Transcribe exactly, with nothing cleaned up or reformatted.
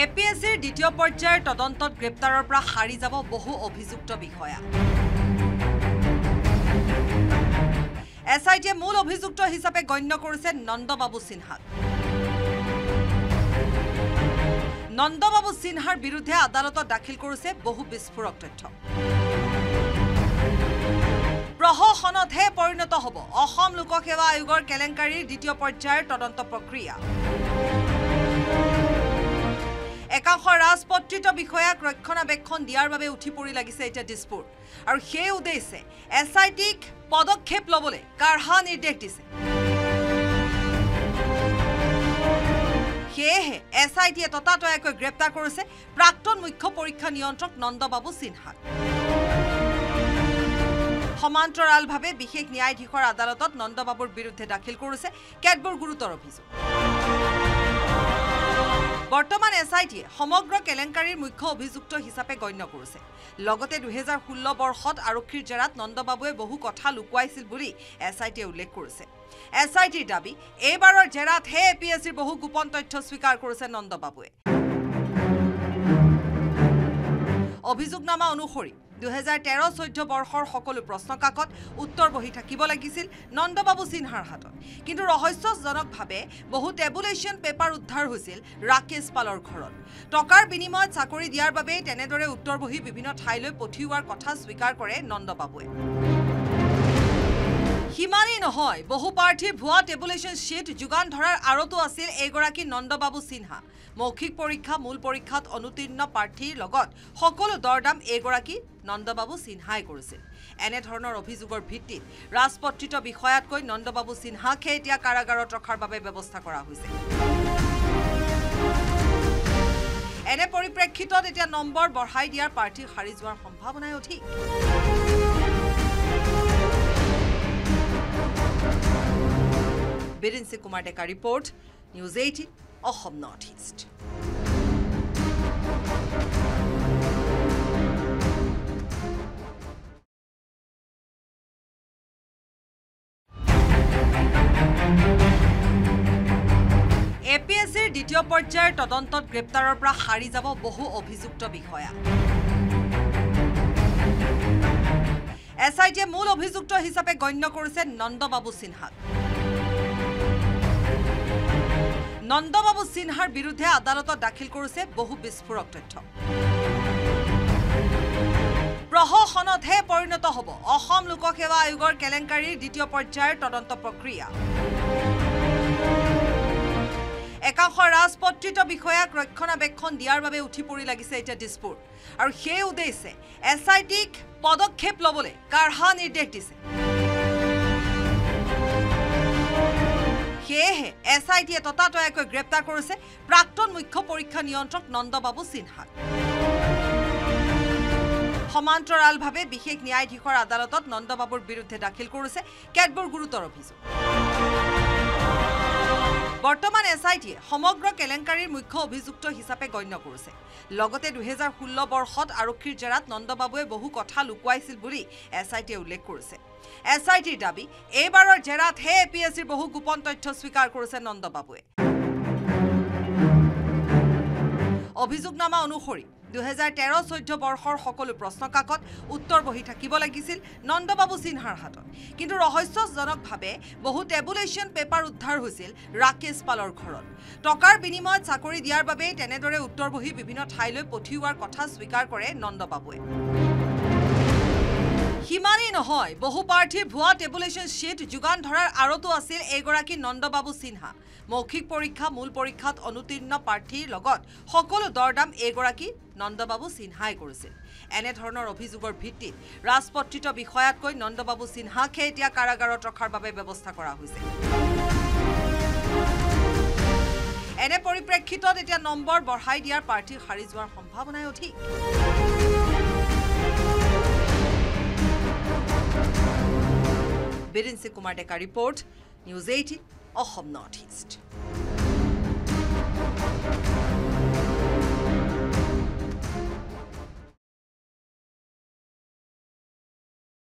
A P S Cৰ দ্বিতীয় পৰ্যায়ৰ তদন্তত গ্ৰেপ্তাৰৰ পৰা হাৰি যাব বহু অভিযুক্ত বিষয়া। SITয়ে মূল অভিযুক্ত হিচাপে গণ্য কৰিছে নন্দবাবু সিনহাক। নন্দবাবু সিনহাৰ বিৰুদ্ধে আদালতত দাখিল কৰিছে বহু বিস্ফোৰক তথ্য। ৰহসনতহে পৰিণত হ'ব অসম লোকসেৱা আয়োগৰ কেলেংকাৰীৰ দ্বিতীয় পৰ্যায়ৰ তদন্ত প্ৰক্ৰিয়া। একাংশ ৰাজপত্ৰিত বিষয়াক ৰক্ষণাবেক্ষণ দিয়াৰ বাবে উঠি পৰি লাগিছে এতিয়া দিছপুৰ আৰু সেই উদ্দেশ্যে S I Tক পদক্ষেপ ল'বলৈ কাঢ়া নিৰ্দেশ দিছে। সেয়েহে S I Tয়ে ততাতয়াকৈ গ্ৰেপ্তাৰ কৰিছে প্ৰাক্তন মুখ্য পৰীক্ষা নিয়ন্ত্ৰক নন্দবাবু সিনহাক। সমান্তৰালভাৱে বিশেষ ন্যায়াধীশৰ আদালতত নন্দবাবুৰ বিৰুদ্ধে দাখিল কৰিছে কেতবোৰ গুৰুতৰ অভিযোগ। বৰ্তমান S I Tয়ে সমগ্ৰ কেলেংকাৰীৰ মুখ্য অভিযুক্ত হিচাপে গণ্য কৰিছে। লগতে দুই হাজাৰ ষোল্ল বৰ্ষত আৰক্ষীৰ জেৰাত নন্দবাবুৱে বহু কথা লুকুৱাইছিল বুলি S I Tয়ে উল্লেখ কৰিছে। S I Tৰ দাবী এইবাৰৰ জেৰাতহে A P S Cৰ বহু গোপন তথ্য স্বীকাৰ কৰিছে নন্দবাবুৱে। অভিযোগনামা অনুসৰি দুই হাজাৰ তেৰ চৈধ্য বৰ্ষৰ সকলো প্ৰশ্ন কাকত উত্তৰ বহি থাকিব লাগিছিল নন্দবাবু সিনহাৰ হাতত। কিন্তু ৰহস্যজনকভাৱে বহু টেবুলেশ্যন পেপাৰ উদ্ধাৰ হৈছিল ৰাকেশ পালৰ ঘৰত। টকাৰ বিনিময়ত চাকৰি দিয়াৰ বাবে তেনেদৰে উত্তৰ বহি বিভিন্ন ঠাইলৈ পঠিওৱাৰ কথা স্বীকাৰ কৰে নন্দবাবুৱে। সিমানেই নহয়, বহু প্ৰাৰ্থীৰ ভুৱা টেবুলেশ্যন শ্বীট যোগান ধৰাৰ আৰতো আছিল এইগৰাকী নন্দবাবু সিনহা। মৌখিক পৰীক্ষা মূল পৰীক্ষাত অনুতীৰ্ণ প্ৰাৰ্থীৰ লগত সকলো দৰদাম এইগৰাকী নন্দবাবু সিনহাই কৰিছিল। এনেধৰণৰ অভিযোগৰ ভিত্তিত ৰাজপত্ৰিত বিষয়াতকৈ নন্দবাবু সিনহাকে এতিয়া কাৰাগাৰত ৰখাৰ বাবে ব্যৱস্থা কৰা হৈছে। এনে পৰিপ্ৰেক্ষিতত এতিয়া নম্বৰ বঢ়াই দিয়াৰ প্ৰাৰ্থী হাৰি যোৱাৰ সম্ভাৱনাই অধিক। Biranchi Kumar Deka report, news eighteen Assam north east. A P S Cৰ দ্বিতীয় পৰ্যায়ৰ তদন্তত গ্ৰেপ্তাৰৰ পৰা হাৰি যাব বহু অভিযুক্ত বিষয়া। S I Tয়ে মূল অভিযুক্ত হিচাপে গণ্য কৰিছে নন্দবাবু সিনহাক। নন্দবাবু সিনহাৰ বিৰুদ্ধে আদালতত দাখিল কৰিছে বহু বিস্ফোৰক তথ্য। ৰহসনতহে পৰিণত হ'ব অসম লোকসেৱা আয়োগৰ কেলেংকাৰীৰ দ্বিতীয় পৰ্যায়ৰ তদন্ত প্ৰক্ৰিয়া। একাংশ ৰাজপত্ৰিত বিষয়াক ৰক্ষণাবেক্ষণ দিয়াৰ বাবে উঠি পৰি লাগিছে এতিয়া দিছপুৰ আৰু সেই উদ্দেশ্যে S I Tক পদক্ষেপ ল'বলৈ কাঢ়া নিৰ্দেশ দিছে। সেয়েহে S I Tয়ে ততাতয়াকৈ গ্ৰেপ্তাৰ কৰিছে প্ৰাক্তন মুখ্য পৰীক্ষা নিয়ন্ত্ৰক নন্দবাবু সিনহাক। সমান্তৰালভাৱে বিশেষ ন্যায়াধীশৰ আদালতত নন্দবাবুৰ বিৰুদ্ধে দাখিল কৰিছে কেতবোৰ গুৰুতৰ অভিযোগ। বৰ্তমান S I Tয়ে সমগ্ৰ কেলেংকাৰীৰ মুখ্য অভিযুক্ত হিচাপে গণ্য কৰিছে। লগতে দুই হাজাৰ ষোল্ল বৰ্ষত আৰক্ষীৰ জেৰাত নন্দবাবুৱে বহু কথা লুকুৱাইছিল বুলি S I Tয়ে উল্লেখ কৰিছে। S I Tৰ দাবী এইবাৰৰ জেৰাতহে A P S Cৰ বহু গোপন তথ্য স্বীকাৰ কৰিছে নন্দবাবুৱে। অভিযোগনামা অনুসৰি দুই হাজাৰ তেৰ চৈধ্য বৰ্ষৰ সকলো প্ৰশ্ন কাকত উত্তৰ বহি থাকিব লাগিছিল নন্দবাবু সিনহাৰ হাতত। কিন্তু ৰহস্যজনকভাৱে বহু টেবুলেশ্যন পেপাৰ উদ্ধাৰ হৈছিল ৰাকেশ পালৰ ঘৰত। টকাৰ বিনিময়ত চাকৰি দিয়াৰ বাবে তেনেদৰে উত্তৰ বহি বিভিন্ন ঠাইলৈ পঠিওৱাৰ কথা স্বীকাৰ কৰে নন্দবাবুৱে। সিমানেই নহয়, বহু প্ৰাৰ্থীৰ ভুৱা টেবুলেশ্যন শ্বীট যোগান ধৰাৰ আৰতো আছিল এইগৰাকী নন্দবাবু সিনহা। মৌখিক পৰীক্ষা মূল পৰীক্ষাত অনুতীৰ্ণ প্ৰাৰ্থীৰ লগত সকলো দৰদাম এইগৰাকী নন্দবাবু সিনহাই কৰিছিল। এনেধৰণৰ অভিযোগৰ ভিত্তিত ৰাজপত্ৰিত বিষয়াতকৈ নন্দবাবু সিনহাকে এতিয়া কাৰাগাৰত ৰখাৰ বাবে ব্যৱস্থা কৰা হৈছে। এনে পৰিপ্ৰেক্ষিতত এতিয়া নম্বৰ বঢ়াই দিয়াৰ প্ৰাৰ্থী হাৰি যোৱাৰ সম্ভাৱনাই অধিক। Biranchi Kumar Deka report, news eighteen Assam north east.